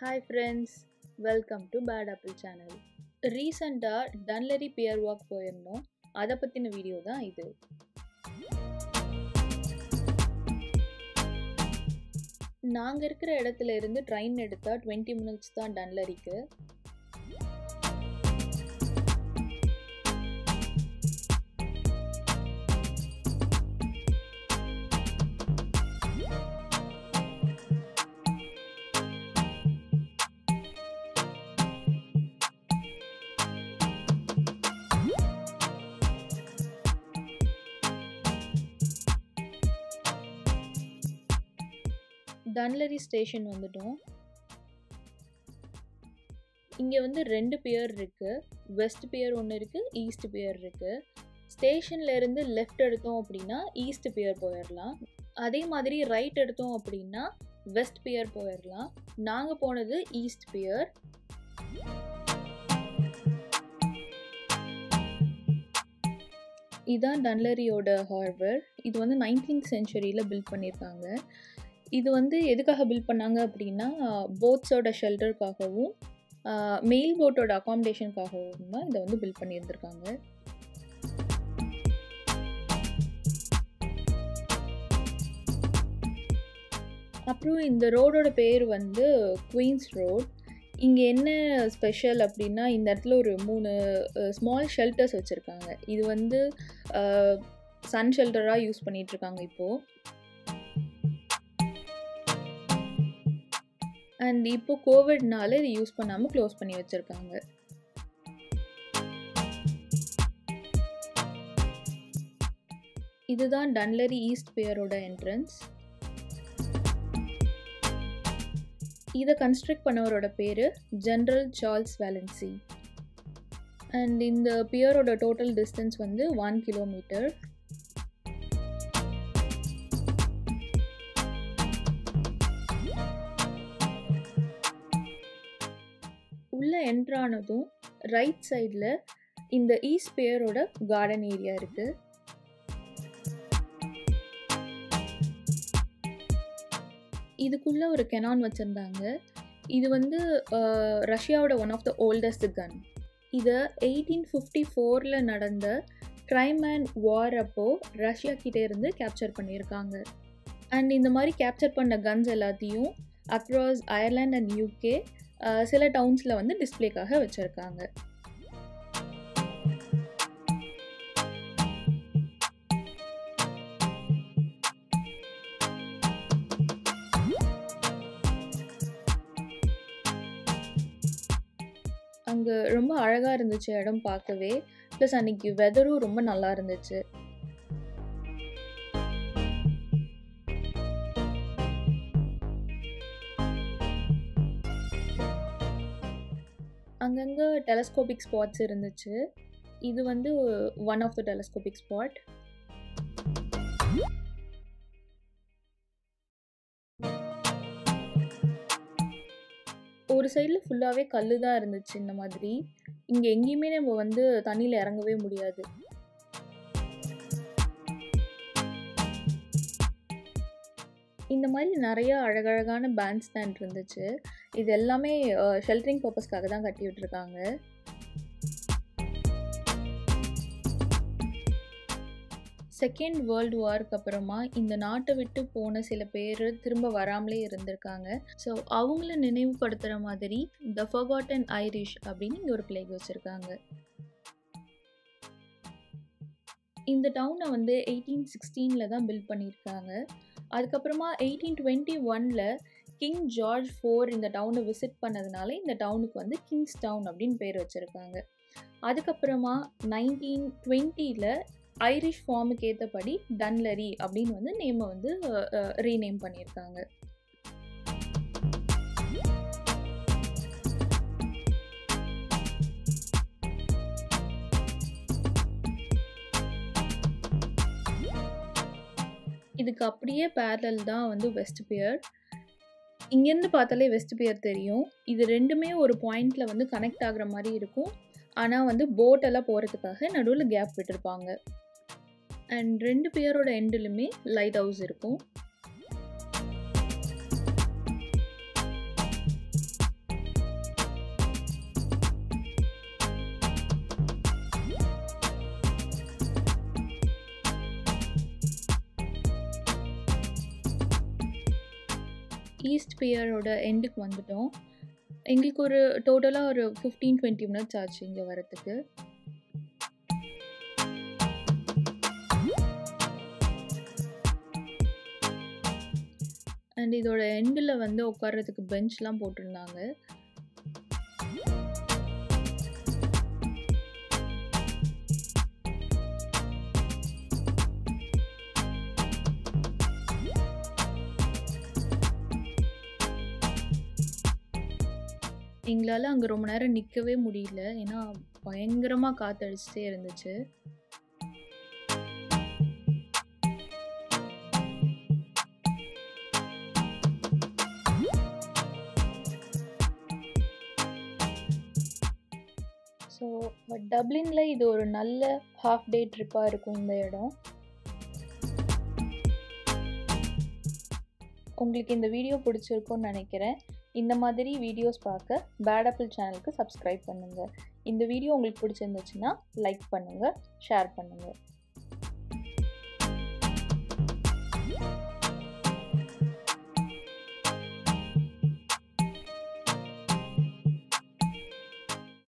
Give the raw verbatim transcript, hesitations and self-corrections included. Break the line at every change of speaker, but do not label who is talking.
Hi friends, welcome to Bad Apple channel. ரீசெண்டாக டன்லரி pier walk போயிருந்தோம். அதை பற்றின வீடியோ தான் இது. நாங்கள் இருக்கிற இடத்துல இருந்து ட்ரெயின் எடுத்தால் டுவெண்ட்டி மினிட்ஸ் தான் டன்லரிக்கு. டன்லரி ஸ்டேஷன் வந்துட்டோம். இங்கே வந்து ரெண்டு பியர் இருக்குது. வெஸ்ட் பியர் ஒன்று இருக்குது, ஈஸ்ட் பியர் இருக்குது. ஸ்டேஷனில் இருந்து லெஃப்ட் எடுத்தோம் அப்படின்னா ஈஸ்ட் பியர் போயிடலாம். அதே மாதிரி ரைட் எடுத்தோம் அப்படின்னா வெஸ்ட் பியர் போயிடலாம். நாங்கள் போனது ஈஸ்ட் பியர். இதுதான் டன்லரியோட ஹார்பர். இது வந்து நைன்டீன்த் சென்ச்சுரியில் பில்ட் பண்ணியிருக்காங்க. இது வந்து எதுக்காக பில்ட் பண்ணாங்க அப்படின்னா போட்ஸோட ஷெல்டருக்காகவும் மெயில் போட்டோட அகாமடேஷனுக்காகவும் தான் இதை வந்து பில்ட் பண்ணியிருந்திருக்காங்க. அப்புறம் இந்த ரோடோட பேர் வந்து குயின்ஸ் ரோட். இங்கே என்ன ஸ்பெஷல் அப்படின்னா இந்த இடத்துல ஒரு மூணு ஸ்மால் ஷெல்டர்ஸ் வச்சுருக்காங்க. இது வந்து சன் ஷெல்டராக யூஸ் பண்ணிகிட்ருக்காங்க இப்போது. அண்ட் இப்போ கோவிட்னால இதை யூஸ் பண்ணாமல் க்ளோஸ் பண்ணி வச்சுருக்காங்க. இதுதான் டன்லரி ஈஸ்ட் பியரோட என்ட்ரன்ஸ். இதை கன்ஸ்ட்ரக்ட் பண்ணவரோட பேர் ஜென்ரல் சார்ல்ஸ் வேலன்சி. அண்ட் இந்த பியரோட டோட்டல் டிஸ்டன்ஸ் வந்து ஒன் கிலோமீட்டர். உள்ள என்ட்ரானதும் ரைட் சைடில் இந்த ஈஸ்ட் பியரோட கார்டன் ஏரியா இருக்குது. இதுக்குள்ளே ஒரு கெனான் வச்சுருந்தாங்க. இது வந்து ரஷ்யாவோட one of the oldest gun. இதை எயிட்டீன் ஃபிஃப்டி ஃபோரில் நடந்த கிரைமேன் வார் அப்போது ரஷ்யா கிட்டே இருந்து கேப்சர் பண்ணியிருக்காங்க. அண்ட் இந்த மாதிரி கேப்சர் பண்ண கன்ஸ் எல்லாத்தையும் அக்ராஸ் அயர்லாண்ட் அண்ட் யூகே சில டவுன்ஸில் வந்து டிஸ்பிளேக்காக வச்சுருக்காங்க. அங்கே ரொம்ப அழகாக இருந்துச்சு இடம் பார்க்கவே. ப்ளஸ் அன்றைக்கி வெதரும் ரொம்ப நல்லா இருந்துச்சு. அங்கங்கே டெலஸ்கோபிக் ஸ்பாட்ஸ் இருந்துச்சு. இது வந்து one of the telescopic spot. ஒரு சைடில் ஃபுல்லாகவே கல் தான் இருந்துச்சு. இந்த மாதிரி இங்கே எங்கேயுமே நம்ம வந்து தண்ணியில் இறங்கவே முடியாது. இந்த மாதிரி நிறைய அழகழகான பேண்ட் ஸ்டாண்ட் இருந்துச்சு. இது எல்லாமே ஷெல்டரிங் பர்பஸ்க்காக தான் கட்டி விட்டுருக்காங்க. செகண்ட் வேர்ல்டு வார்க்கு அப்புறமா இந்த நாட்டை விட்டு போன சில பேர் திரும்ப வராமலே இருந்திருக்காங்க. ஸோ அவங்கள நினைவுபடுத்துகிற மாதிரி த ஃபர்காட்டன் ஐரிஷ் அப்படின்னு இங்கே ஒரு பிளேக் வச்சுருக்காங்க. இந்த டவுனை வந்து எயிட்டீன் சிக்ஸ்டீனில் தான் பில்ட் பண்ணியிருக்காங்க. அதுக்கப்புறமா எயிட்டீன் டுவெண்ட்டி ஒனில் கிங் ஜார்ஜ் ஃபோர் இந்த டவுனை விசிட் பண்ணதுனால இந்த டவுனுக்கு வந்து கிங்ஸ் டவுன் அப்படின்னு பேர் வச்சுருக்காங்க. அதுக்கப்புறமா நைன்டீன் டுவெண்ட்டியில் ஐரிஷ் ஃபார்முக்கு ஏற்றபடி டன்லரி அப்படின்னு வந்து நேமை வந்து ரீநேம் பண்ணியிருக்காங்க. இதுக்கு அப்படியே பேரலல் தான் வந்து வெஸ்ட் பியர். இங்கேருந்து பார்த்தாலே வெஸ்ட் பியர் தெரியும். இது ரெண்டுமே ஒரு பாயிண்டில் வந்து கனெக்ட் ஆகிற மாதிரி இருக்கும். ஆனால் வந்து போட்டெல்லாம் போகிறதுக்காக நடுவில் கேப் விட்டுருப்பாங்க. அண்ட் ரெண்டு பியரோட எண்டிலுமே லைட் ஹவுஸ் இருக்கும். ஈஸ்ட் பியரோட எண்டுக்கு வந்துட்டோம். எங்களுக்கு ஒரு டோட்டலாக ஒரு ஃபிஃப்டீன் டுவெண்ட்டி மினிட்ஸ் ஆச்சு இங்கே வரத்துக்கு. அண்ட் இதோட எண்டில் வந்து உட்கார்றதுக்கு பெஞ்ச்லாம் போட்டிருந்தாங்க. எங்களால் அங்கே ரொம்ப நேரம் நிற்கவே முடியல, ஏன்னா பயங்கரமாக காற்றடிச்சிட்டே இருந்துச்சு. ஸோ டப்ளினில் இது ஒரு நல்ல ஹாஃப் டே ட்ரிப்பாக இருக்கும் இந்த இடம். உங்களுக்கு இந்த வீடியோ பிடிச்சிருக்கும்னு நினைக்கிறேன். இந்த மாதிரி வீடியோஸ் பார்க்க பேட் ஆப்பிள் சேனலுக்கு சப்ஸ்கிரைப் பண்ணுங்கள். இந்த வீடியோ உங்களுக்கு பிடிச்சிருந்துச்சுன்னா லைக் பண்ணுங்கள், ஷேர் பண்ணுங்கள்.